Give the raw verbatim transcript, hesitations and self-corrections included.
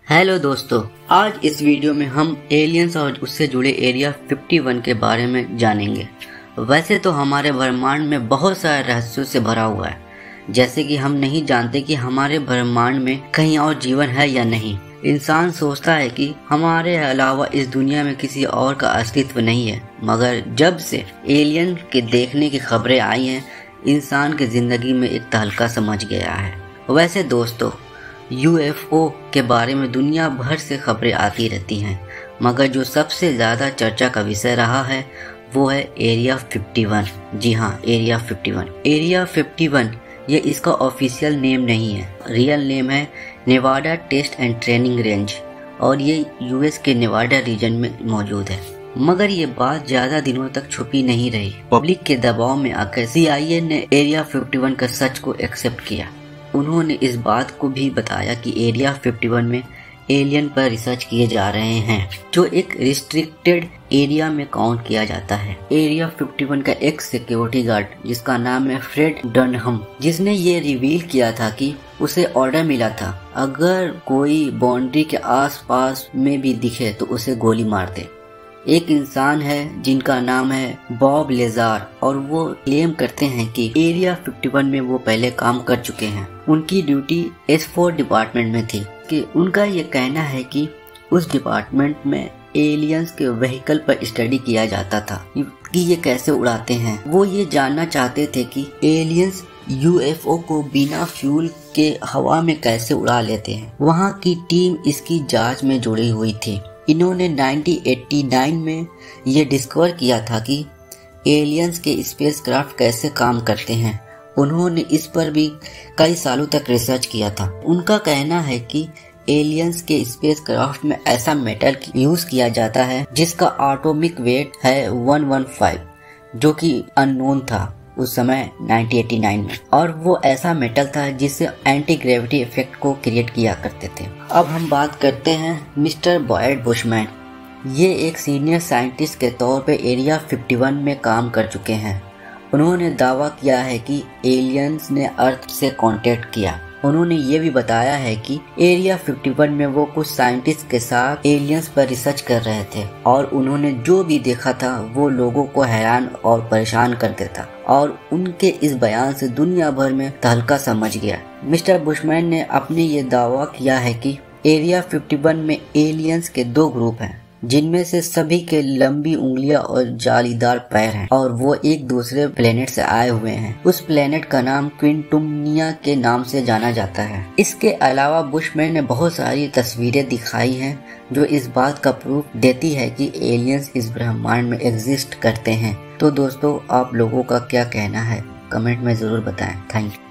Hello दोस्तों, आज इस वीडियो में हम एलियंस और उससे जुड़े एरिया इक्यावन के बारे में जानेंगे। वैसे तो हमारे ब्रह्मांड में बहुत सारे रहस्यों से भरा हुआ है, जैसे कि हम नहीं जानते कि हमारे ब्रह्मांड में कहीं और जीवन है या नहीं। इंसान सोचता है कि हमारे अलावा इस दुनिया में किसी और का अस्तित्व नहीं है, मगर जब से एलियन के देखने की खबरें आई हैं, इंसान की जिंदगी में एक तहलका समझ गया है। वैसे दोस्तों, यू एफ ओ के बारे में दुनिया भर से खबरें आती रहती हैं, मगर जो सबसे ज़्यादा चर्चा का विषय रहा है वो है एरिया इक्यावन। जी हाँ, एरिया इक्यावन। एरिया इक्यावन ये इसका ऑफिशियल नेम नहीं है, रियल नेम है Nevada test and training range, और ये यूएस के नेवाडा रीजन में मौजूद है। मगर ये बात ज्यादा दिनों तक छुपी नहीं रही। पब्लिक के दबाव में आकर सी आई ए ने एरिया इक्यावन का सच को एक्सेप्ट किया। उन्होंने इस बात को भी बताया कि एरिया इक्यावन में एलियन पर रिसर्च किए जा रहे हैं, जो एक रिस्ट्रिक्टेड एरिया में काउंट किया जाता है। एरिया इक्यावन का एक सिक्योरिटी गार्ड जिसका नाम है फ्रेड डनहम, जिसने ये रिवील किया था कि उसे ऑर्डर मिला था अगर कोई बाउंड्री के आसपास में भी दिखे तो उसे गोली मार दे। एक इंसान है जिनका नाम है बॉब लेजार, और वो क्लेम करते हैं कि एरिया इक्यावन में वो पहले काम कर चुके हैं। उनकी ड्यूटी एस फोर डिपार्टमेंट में थी। कि उनका ये कहना है कि उस डिपार्टमेंट में एलियंस के व्हीकल पर स्टडी किया जाता था कि ये कैसे उड़ाते हैं। वो ये जानना चाहते थे कि एलियंस यू एफ ओ को बिना फ्यूल के हवा में कैसे उड़ा लेते हैं। वहाँ की टीम इसकी जांच में जुड़ी हुई थी। इन्होंने उन्नीस सौ नवासी में ये डिस्कवर किया था कि एलियंस के स्पेसक्राफ्ट कैसे काम करते हैं। उन्होंने इस पर भी कई सालों तक रिसर्च किया था। उनका कहना है कि एलियंस के स्पेसक्राफ्ट में ऐसा मेटल यूज किया जाता है जिसका एटॉमिक वेट है एक सौ पंद्रह, जो कि अननोन था उस समय उन्नीस सौ नवासी में, और वो ऐसा मेटल था जिससे एंटी ग्रेविटी इफेक्ट को क्रिएट किया करते थे। अब हम बात करते हैं मिस्टर बॉयड बुशमैन। ये एक सीनियर साइंटिस्ट के तौर पे एरिया इक्यावन में काम कर चुके हैं। उन्होंने दावा किया है कि एलियंस ने अर्थ से कांटेक्ट किया। उन्होंने ये भी बताया है कि एरिया इक्यावन में वो कुछ साइंटिस्ट के साथ एलियंस पर रिसर्च कर रहे थे, और उन्होंने जो भी देखा था वो लोगों को हैरान और परेशान कर देता, और उनके इस बयान से दुनिया भर में तहलका समझ गया। मिस्टर बुशमैन ने अपने ये दावा किया है कि एरिया इक्यावन में एलियंस के दो ग्रुप हैं, जिनमें से सभी के लंबी उंगलियां और जालीदार पैर हैं, और वो एक दूसरे प्लेनेट से आए हुए हैं। उस प्लेनेट का नाम क्विंटुमनिया के नाम से जाना जाता है। इसके अलावा बुशमैन ने बहुत सारी तस्वीरें दिखाई हैं जो इस बात का प्रूफ देती है कि एलियंस इस ब्रह्मांड में एग्जिस्ट करते हैं। तो दोस्तों, आप लोगों का क्या कहना है, कमेंट में जरूर बताएं। Thank you.